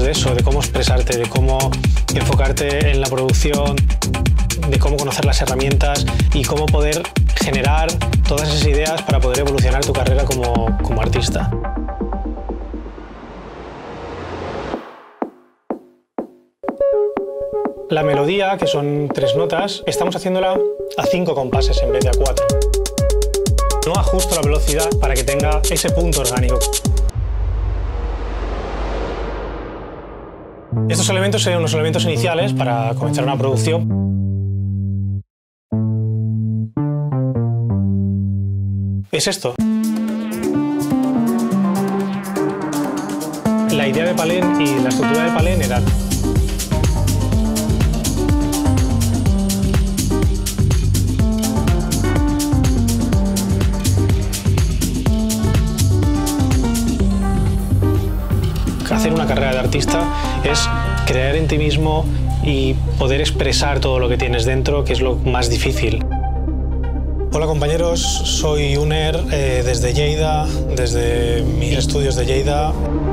de eso, de cómo expresarte, de cómo enfocarte en la producción, de cómo conocer las herramientas y cómo poder generar todas esas ideas para poder evolucionar tu carrera como artista. La melodía, que son 3 notas, estamos haciéndola a 5 compases en vez de a 4. No ajusto la velocidad para que tenga ese punto orgánico. Estos elementos serían unos elementos iniciales para comenzar una producción. Es esto. La idea de Palén y la estructura de Palén era hacer una carrera de artista es creer en ti mismo y poder expresar todo lo que tienes dentro, que es lo más difícil. Hola compañeros, soy Uner desde Lleida, desde mis estudios de Lleida.